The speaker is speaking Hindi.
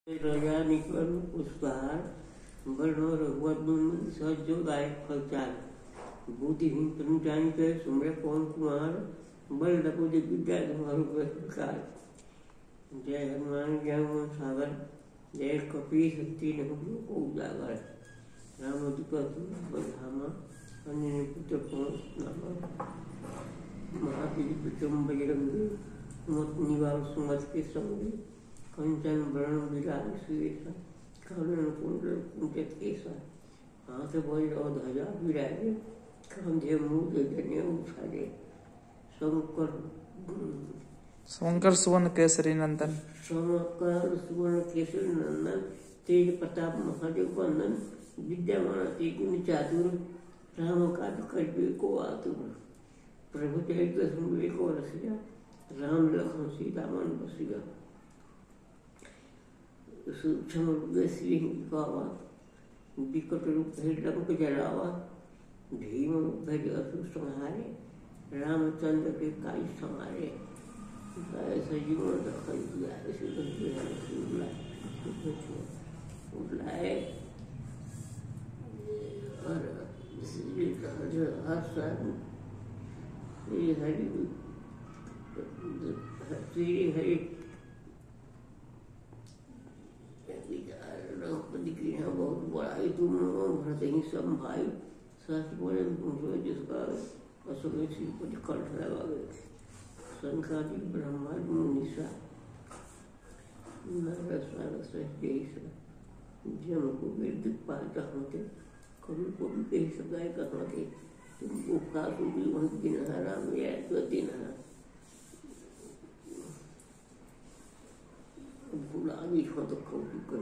राजा निकल पुष्पहार बड़ो रघुवर सहजो गायक फलचार बुद्धिहीन तनुजान के सुमरे पवन कुमार बल डपुज विद्या तुम्हारो प्रकार। जय हनुमान ज्ञान सागर जय कपी शक्ति नहुलो को उजागर। रामदूत बधामा अन्य पुत्र पवन नामा महावीर विक्रम बजरंगी सुमत निवार सुमत के संगी कंचन वर्ण विराज सुवेशा कानन कुंडल कुंचित केसा हाथ वज्र और ध्वजा विराजे कंधे मूल जने उछाले शंकर सुवन केसरी नंदन तेज प्रताप महादेव वंदन विद्यावान गुण चातुर राम काज करिबे को आतुर। प्रभु चरित्र सुनबे को रसिया राम लखन सीता मन बसिया। सूक्ष्म रूप श्री गावा विकट रूप लंक जलावा भीम रूप असुर संहारे रामचंद्र के काज संहारे। सजीवन बुलाए और श्री हरि बहुत बड़ाई तुम भरत ही सब भाई सच बोले जिसका अशोक श्रीपति कंठ लगा गए। संकादि ब्रह्मा मुनिषा जम को वेद पाता होते कभी को भी कही सगाए कहते तुमको का दिन राम या दिन बुला भी हो तो कभी